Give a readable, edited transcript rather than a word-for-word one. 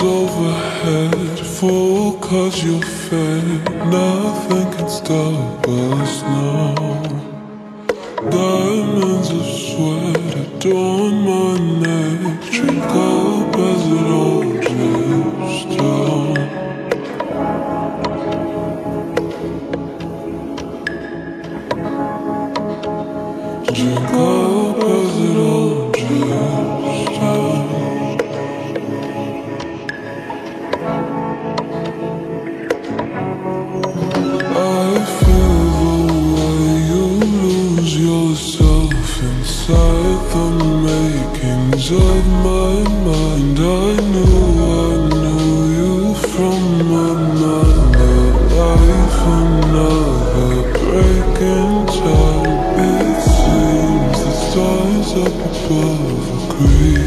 overhead, full 'cause you're fed. Nothing can stop us now. Diamonds of sweat adorn my neck. Drink up as it all drips down. Drink up as it all drips down. I feel the way you lose yourself inside the makings of my mind. I knew you from another life, another break in time. It seems the stars up above agree.